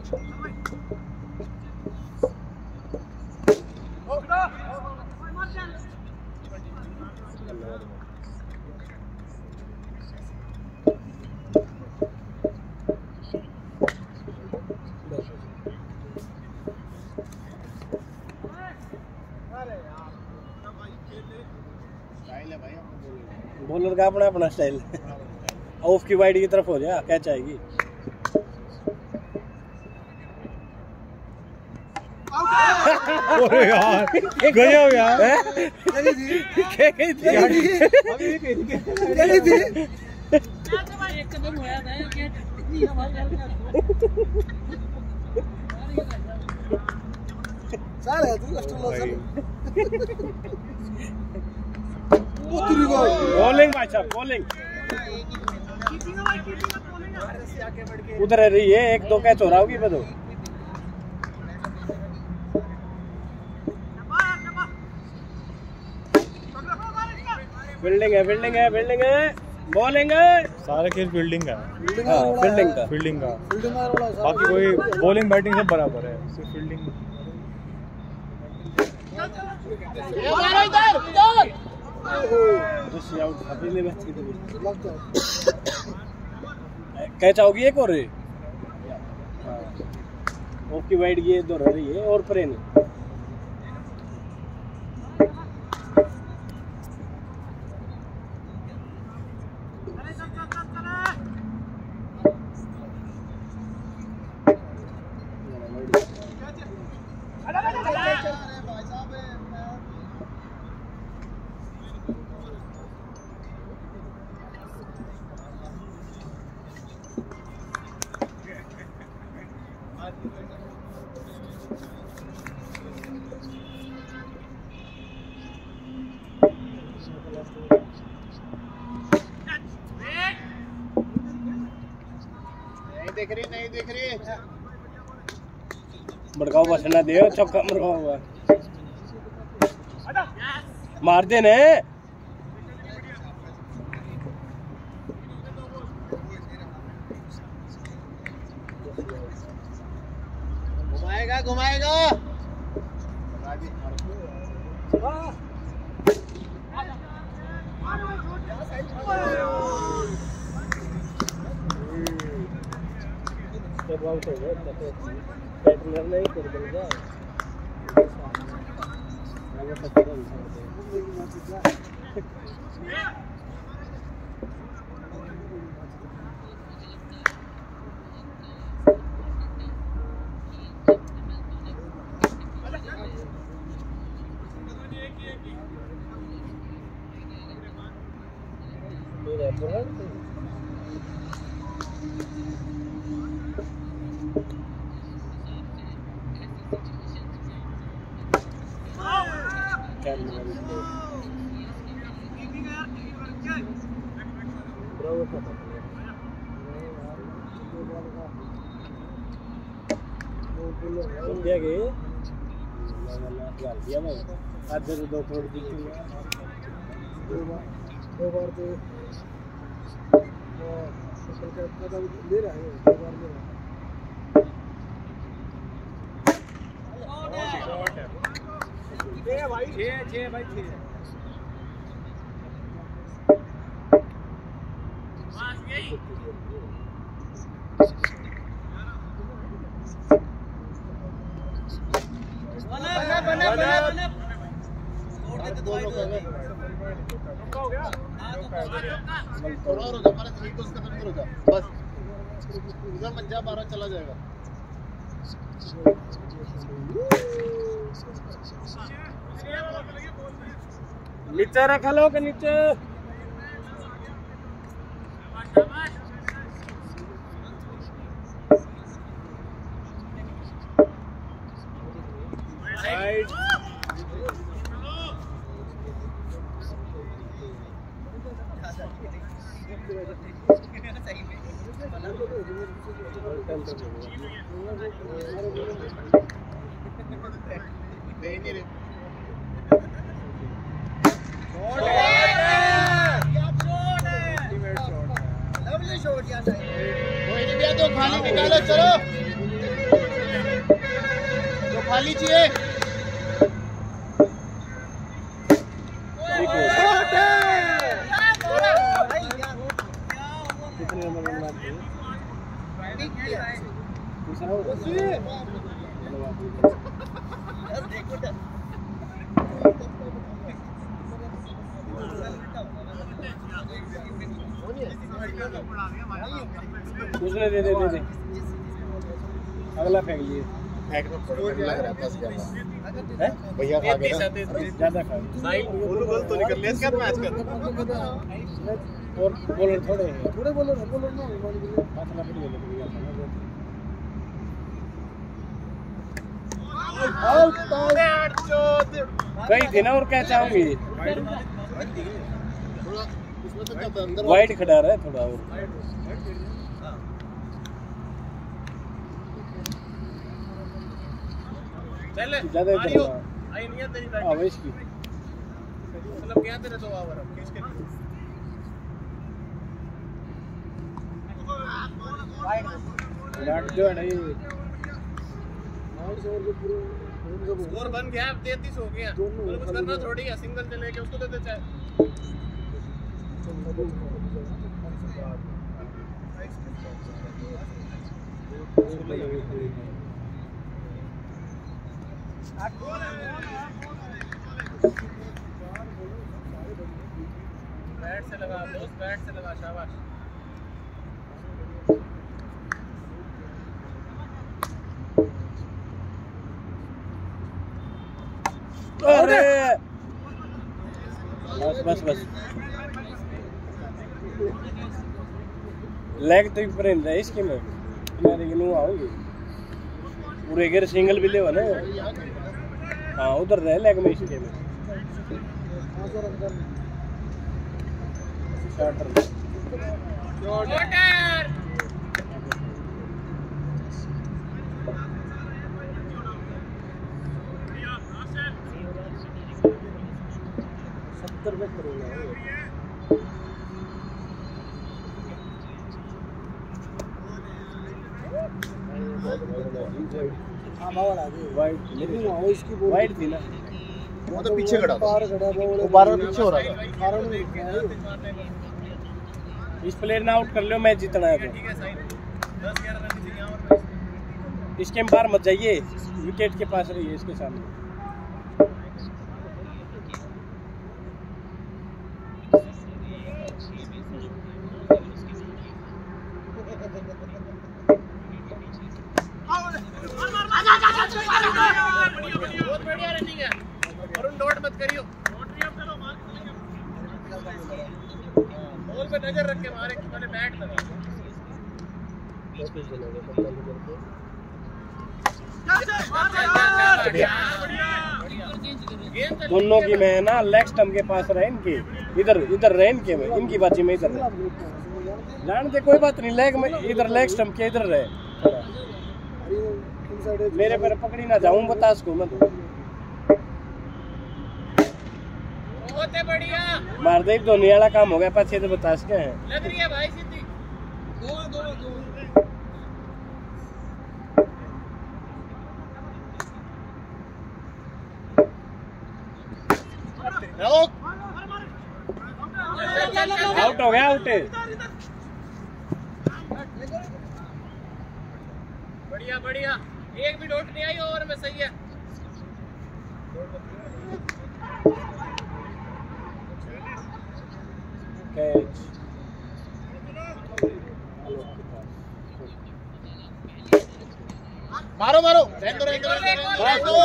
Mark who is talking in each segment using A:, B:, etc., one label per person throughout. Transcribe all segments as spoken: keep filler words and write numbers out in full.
A: Bowler का अपना अपना स्टाइल। ऑफ की वाइड की तरफ हो जाए, कैच आएगी।
B: अरे यार गजब यार।
A: क्या कही थी?
B: अभी भी कही थी। क्या कही थी?
C: एकदम होया था क्या इतनी हमारे
D: सारे तू अस्ट्रोलॉजर
A: बॉलिंग भाई साहब, बॉलिंग उधर है रही है। एक दो कैच हो रहा होगी बदो। फील्डिंग है, फील्डिंग है, फील्डिंग है, बॉलिंग है।
B: सारा खेल फील्डिंग का।
A: हाँ, फील्डिंग का
B: फील्डिंग का बाकी कोई बॉलिंग बैटिंग सब बराबर है, सिर्फ फील्डिंग।
A: कैच आओगी एक और ओके वाइड ये दो रही है और परे नहीं।
D: देख रही नहीं देख रही
A: भड़काओ बस ना दे, चौका मरवा हुआ मार दे ने।
D: घुमाएगा घुमाएगा
A: आउट हो गए बैटलर नहीं कर देगा। दिया गए दिया मैं आज दो करोड़ दो बार दो बार तो ले रहा है, दो बार ले रहा है भाई छः छः भाई छः
D: बारह चला जाएगा।
A: नीचे रख लो के नीचे
D: कोई नहीं भैया तो खाली निकालो चलो। खाली चाहिए।
A: कितने नंबर बनना चाहिए?
B: दूसरे दे दे दे दे अगला फेंक लिए
D: फेंक तो लग रहा है बस क्या
B: है
D: भैया खा गए ना
B: ज्यादा खा
D: साइड गोल गोल तो निकल लिया इसका मैच कर
B: और बॉलर थोड़े हैं
A: थोड़े बॉलर है बॉलर ना
B: फासला पड़ गया कई थी ना और क्या चाहूंगी वाइड खड़ा रहा है थोड़ा और ज्यादा इधर आवेश की
D: मतलब क्या तेरे दो ओवर अब किसके
B: विराट जो है ना ये
D: स्कोर बन गया अब तैंतीस हो गया बोल कुछ करना थोड़ी है सिंगल चले के उसको दे दे चाहे बैट से लगा दोस्त बैट से लगा शाबाश
B: अरे बस बस बस लेग तो ऊपर है इसके में मेरे के नु आओगे पूरे गिर सिंगल भी ले हो ना हां उधर रहे लेग में इसके में शॉटर
D: शॉटर
A: सत्तर पे करेगा हाँ बावल आ गई
B: वाइड
A: लेकिन वो इसकी बॉल
B: वाइड थी ना
D: वो तो पीछे खड़ा था
A: बाहर खड़ा था
D: वो बार बार पीछे हो रहा था
A: कारण नहीं है
B: इस प्लेयर ने आउट कर लो मैच जीतना है तो
D: ठीक है साइड दस ग्यारह रन चाहिए और
B: इसके में बाहर मत जाइए विकेट के पास रहिए इसके सामने
D: बहुत बढ़िया रनिंग है और उन डॉट मत करियो बॉल पे नजर रख के मारे मैंने बैट लगा
B: दोनों की में ना लेग स्टंप के पास रहे इनके इधर इधर रहे इनके में इनकी बाजी में इधर रहे जानते कोई बात नहीं लेग में इधर लेग स्टंप के इधर रहे मेरे पर पकड़ी ना जाऊं बता इसको मैं
D: बहुत बढ़िया
B: मार दे धोनी वाला काम हो गया पाछे तो बता इसके हैं
D: लग रही है भाई सीधी गोल गोल गोल
B: आउट हो गया आउट
D: बढ़िया बढ़िया एक भी डॉट नहीं आई ओवर में सही है
B: कैच
D: मारो मारो रहने दो रहने दो रहने दो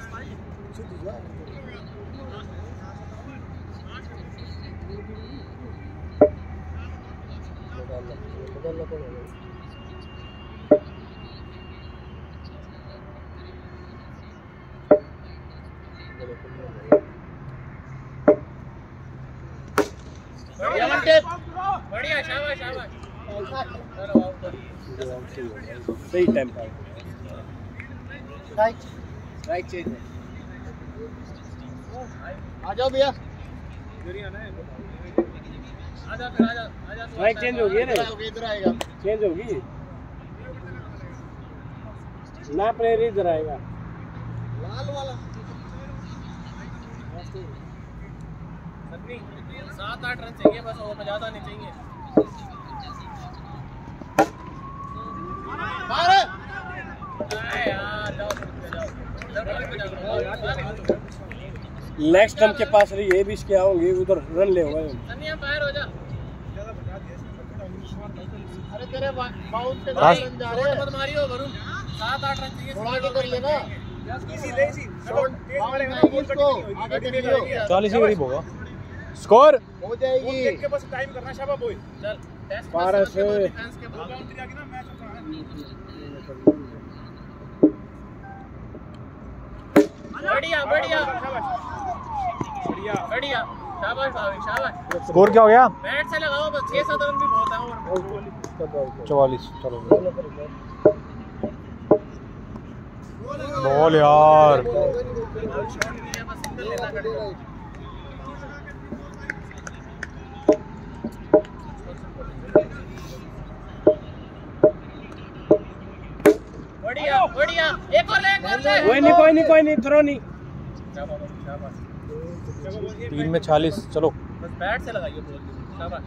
D: बढ़िया शाबाश शाबाश
B: सही टाइम पर
D: राइट राइट चेंज आ जाओ भैया आजा फिर आजा आजा
B: राइट चेंज हो गई ना
D: इधर आएगा
B: चेंज होगी ना प्लेयर इधर आएगा
D: सात आठ रन चाहिए बस, और ज्यादा नहीं चाहिए।
B: लेग स्टंप के पास रही है भी इसके आओगे उधर रन ले हुए
D: बाहर हो जा। अरे तेरे बाउंस पे
E: बस।
D: रन जा रहे हैं, मत मारियो वरुण। सात आठ रन चाहिए, थोड़ा आगे कर लेना। इजी ले इजी शॉट तेज मारेगा ना, इसको आगे कर लियो।
E: चालीस ही करीब होगा स्कोर।
D: हो जाएगी, देख के बस टाइम करना शाबाश बॉय। चल टेस्ट
B: बारह से
D: डिफेंस के बाद बाउंड्री आगे ना मैच होता है। बढ़िया बढ़िया बढ़िया बढ़िया, शाबाश भाभी शाबाश।
E: स्कोर क्या हो गया?
D: बैट से लगाओ बस, छह सात रन भी बहुत है। और
E: चौवालीस। चलो बॉल यार।
D: बस सिंगल लेना पड़ेगा। बढ़िया बढ़िया, एक और ले, एक और ले।
B: कोई नहीं कोई नहीं कोई नहीं थ्रो नहीं।
E: तीन में छियालीस। चलो
D: बस बैट से लगाइए बॉल, शाबाश।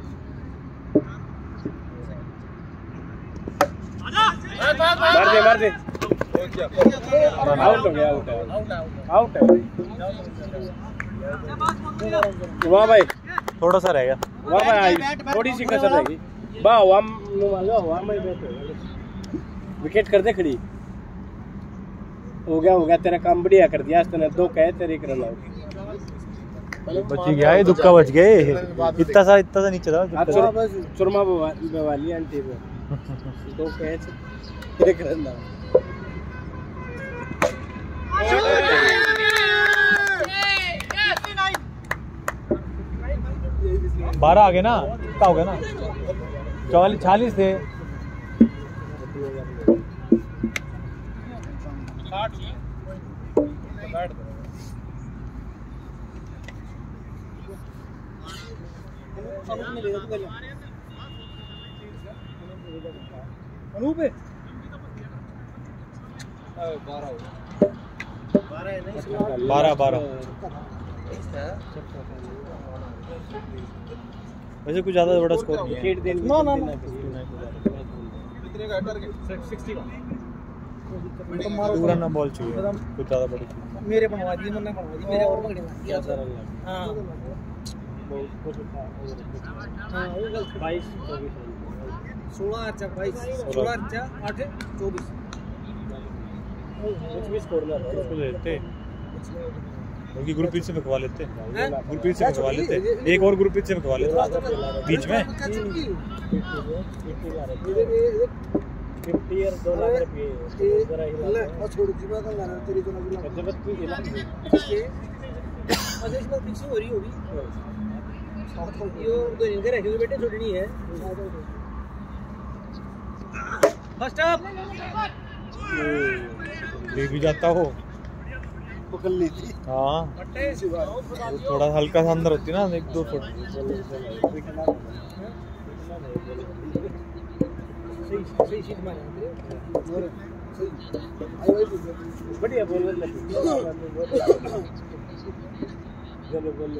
B: मार दे मार दे। आउट हो गया, आउट है
D: आउट आउट
B: आउट है। वाह भाई,
E: थोड़ा सा रह गया।
B: वाह भाई, थोड़ी सी कसर रहेगी। वाह हम नो वाह मैं बैठ विकेट कर दे खड़ी। हो गया हो गया, तेरा काम बढ़िया कर दिया। तूने दो कहे तेरे एक रन आउट।
E: बच गया ये, दुक्का बच गए। इतना सा इतना सा नीचे था।
B: चुरमा वाली आंटी पे दो कहे एक रन आउट।
E: बारह आ गए ना, कितना हो गया ना? चौवालीस छियालीस थे।
A: अनूप
E: बारह बारह। वैसे कुछ ज्यादा बड़ा स्कोर नहीं है।
B: ना ना ना
E: पूरा ना बॉल चाहिए, कुछ ज्यादा बड़ी चाहिए।
A: मेरे बनवा दिए, मैंने बनवा दी, मेरे और पकड़े दिया सर। हां हां वो गलत।
B: बाईस चौबीस
A: सोलह अच्छा बाईस सोलह अच्छा आठ चौबीस।
B: कुछ भी स्कोर ना रहो
E: उसको देते उनकी ग्रुप से बिकवा लेते, ग्रुप से बिकवा लेते, एक और ग्रुप से बिकवा लेते बीच में।
B: फिफ्टी और दो लाख रुपये जरा हिला
A: और छोड़ दी बात ना तेरी तो ना
B: जबत की हिला
A: अजय इसमें फिक्स हो रही होगी। यो दो दिन के रखे बेटे छोड़नी है। फर्स्ट अप
E: ले भी जाता हो,
B: पकड़ ली थी।
E: हाँ थोड़ा हल्का सा अंदर होती ना, एक दो फुट।
A: सही सही सीट मार और सही
B: बढ़िया बोल रहे चलो बोल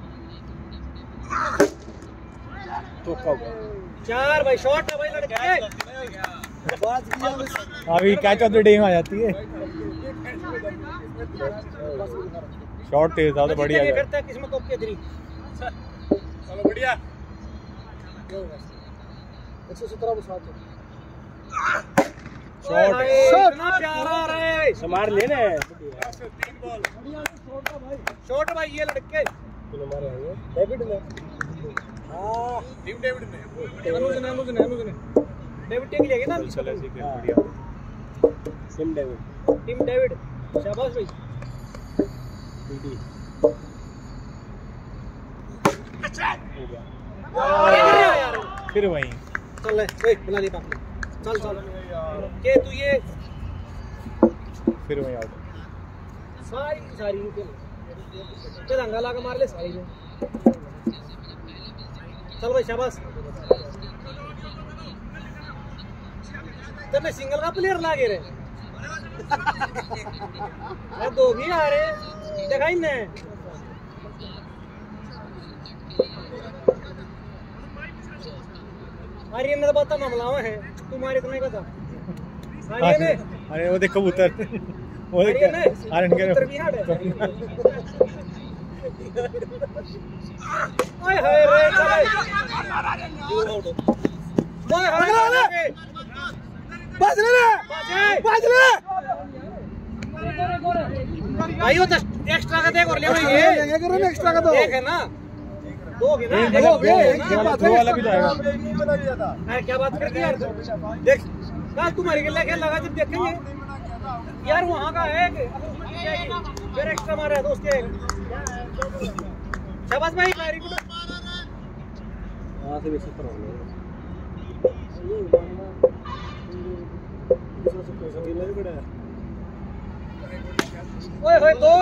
B: तो कब
A: चार भाई शॉट है भाई लड़के। बात किया
E: अभी कैच ऑफ द डे में आ जाती है। शॉट तेज था तो बढ़िया गया।
A: करता है किस्मत ओके तेरी।
D: चलो बढ़िया।
A: एक सौ सत्रह के साथ
E: शॉट
A: इतना प्यारा रे।
B: समार लेना है
D: तीन बॉल
A: शॉट भाई ये लड़के
B: चलो मारे हैं डेविड ने।
A: हां
D: टीम डेविड ने
A: अनुज ने अनुज ने अनुज ने डेविड टेक लेगे ना।
E: चल ऐसे खेल बढ़िया।
B: टीम डेविड
A: टीम डेविड शाबाश भाई।
B: डीडी हो गया
E: फिर वहीं
A: चल ले ए बुला ले बाप ने। चल चल के तू ये
E: फिर वहीं आउट।
A: सारी सारी के ते रंगा लगा मार ले सारी ने। चल भाई शाबाश। तेरे सिंगल का प्लेयर लागे रे
D: दो भी आ रहे देखा ही नहीं। अरे मेरा बात मामला है तुम्हारे इतना ही पता। अरे
E: अरे वो देख कबूतर वो देख अरे इनके
D: ओए हाय रे चले ओए हाय बच ले बच ले भाई वो तो एक्स्ट्रा का देख और ले भाई ये करो ना एक्स्ट्रा का दो एक है ना दो के ना दो के दो वाला भी जाएगा। अरे क्या बात करती यार देख कल तुम्हारी के लेके लगा जब देखेंगे यार वहां का है फिर एक्स्ट्रा मारा है दोस्त के शाबाश भाई मारी को वहां से भी सत्तर हो गया ओए होए दो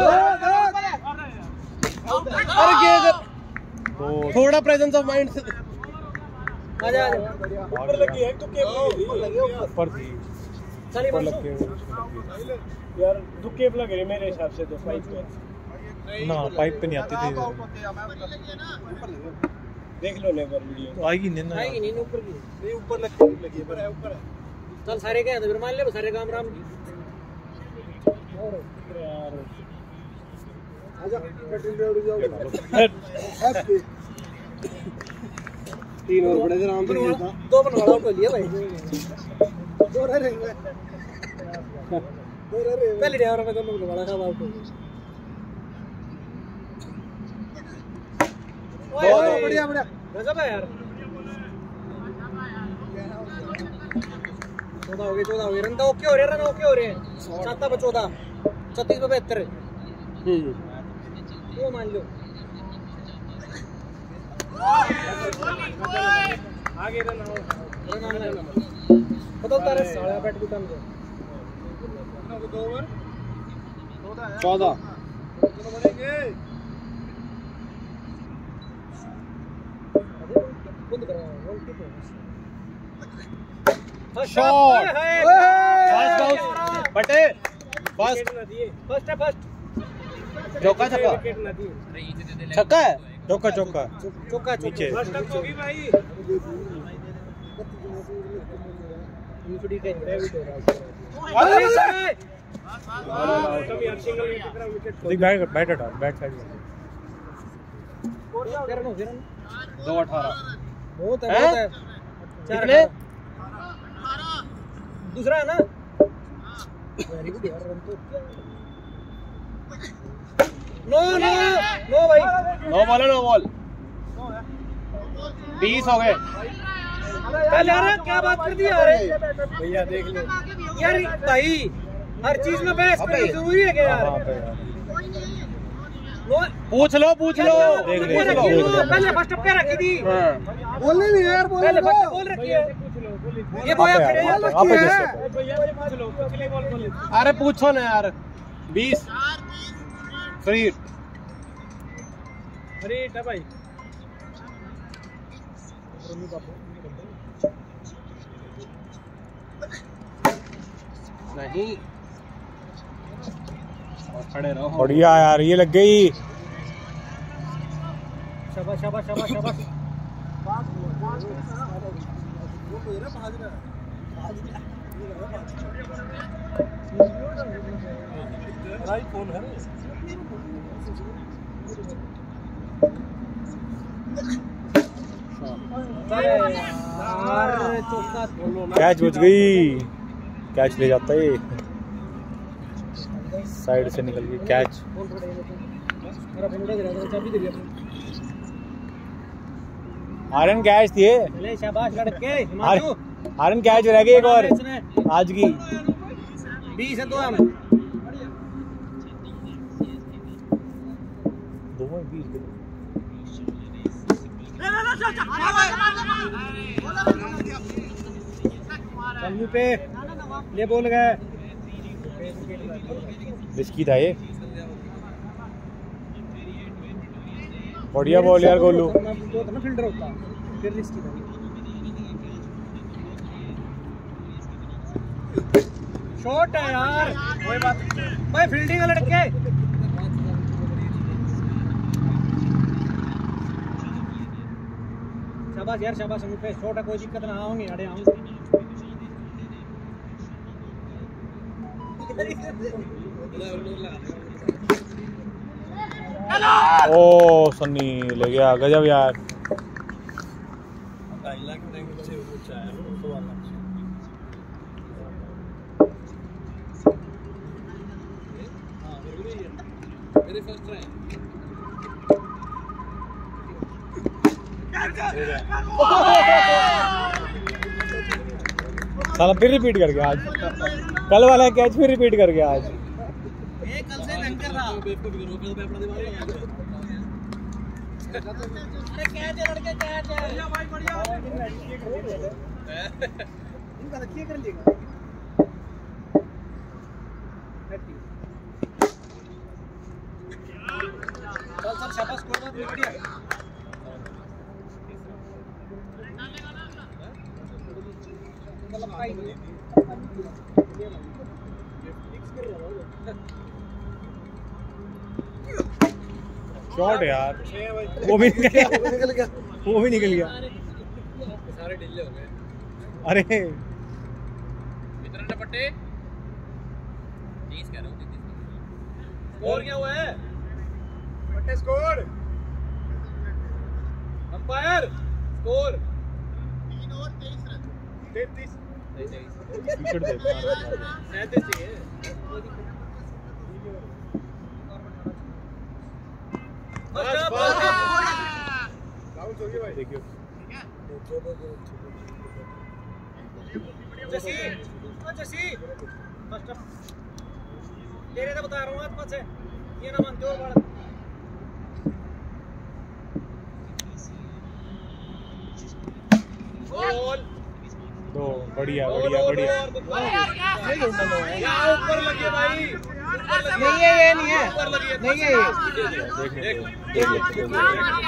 B: अरे ये थोड़ा प्रेजेंस ऑफ माइंड से
D: आजा आजा
B: ऊपर लगी है तो केबल लगी
E: ऊपर थी
D: चलिए
E: ऊपर लग के
B: यार दो केबल लग रही मेरे हिसाब से तो पाइप पे
E: ना पाइप पे नहीं आती थी।
B: देख लो नेबर वीडियो
E: तो आएगी नहीं ना
D: आएगी नहीं ऊपर की
A: नहीं ऊपर लगी लगी है ऊपर है।
D: चल सारे क्या है तो फिर मान ले सारे काम राम की
B: यार
A: आजा कटिंग पे उड़ जाओ तीन और बड़े आराम से खेलता
D: दो बनवाड़ा को लिया भाई
A: दो रह रहे हैं दो रह रहे हैं
D: पहले ड्राइवर में दोनों बनवाड़ा का आउट
A: ओए बढ़िया बढ़िया
D: गजब है यार चौदह हो गए चौदह हो गए रन तो ओके हो रहे रन ओके हो रहे हैं सात पे चौदह छत्तीस पे बहत्तर वो मान लो
B: आगे रन आओ
D: रन आना है बताओ तारे साढ़े बैट भी कम है
A: दो ओवर
B: चौदह
A: चलो बढ़ेंगे
D: बंद करो one tip
B: shot fast bounce बटे फर्स्ट
D: फर्स्ट है फर्स्ट
B: चौका छक्का छक्का है
E: चौका चौका
D: चौका
E: नीचे
B: फर्स्ट टच होगी भाई
E: देख बैट बैट हटा बैट साइड
B: दो अठारह
D: बहुत है
B: हैं?
D: बहुत है
B: कितने
D: दूसरा है ना वेरी गुड यार रन तो नो नो नो भाई
B: नो बॉल नो बॉल बीस हो गए
D: कल यार क्या बात कर दी यार
B: भैया देख लो
D: यार भाई हर चीज में बहस करनी जरूरी है क्या यार
E: वहां पे यार
D: नो
B: पूछ लो पूछ लो
E: देख
D: पहले
E: देख
D: रखी
E: देख
D: थी, पहले फर्स्ट अप क्या रखी थी
B: हाँ
A: बोलने नहीं यार बोलने
D: पहले
A: दो
D: फर्स्ट बोल रखी है ये बोया
E: आप
D: खड़े हैं
E: आप आप जैसे
B: अरे पूछो ना यार बीस फ्री
D: अरे टा भाई
B: नहीं और खड़े रहो
E: बढ़िया यार ये लग गई
D: शाबाश शाबाश शाबाश शाबाश
B: आईफोन है
D: यार चौका
E: कैच बच गई कैच ले जाता है साइड से निकल गई कैच
D: मेरा फोन उड़ा दे रहा था चाबी दे दिया
E: आरन कैच दिए
D: ले शाबाश लड़के हिमांशु
E: आरन कैच रह गई एक और आज की
D: बीस है दो हम
E: दो बीस
D: कमी पे ले बोल गए
E: रिस्की था ये बढ़िया बॉल यार गोलू
D: दो था ना फील्डर होता फिर रिस्की था शॉट है यार, कोई बात भाई, फील्डिंग वाले लड़के। शाबाश यार, शाबाश अंगूठे, शॉट है, कोई दिक्कत ना होंगे, अड़े आऊंगे।
E: ओ सन्नी ले गया, गजब यार। साला फिर रिपीट कर गया आज, कल वाला कैच फिर रिपीट कर गया आज।
D: ये कल से भयंकर था। अरे कैच है लड़के, कैच है। बढ़िया भाई, बढ़िया। इनका रखिए कर लेगा। चल चल, शाबाश, कोई बात नहीं, बढ़िया।
E: शॉट यार, वो भी निकल गया, वो भी निकल गया।
D: सारे ढीले हो गए।
E: अरे
D: इतने पट्टे तीस कह रहा हूँ। स्कोर क्या हुआ है? पट्टे स्कोर, अंपायर स्कोर तीन और तेईस रन। तैंतीस
E: विकेट दे
D: सैंतीस चाहिए।
E: देखियो
D: जसी, ओ जसी, फर्स्ट अप ले रहे थे, बता रहा हूँ आत्मा से, ये ना मानते हो बात। गोल
E: दो, बढ़िया बढ़िया बढ़िया।
D: ऊपर लगी भाई,
C: नहीं है, ये नहीं है,
D: ऊपर लगी,
C: नहीं है ये।
E: देख देख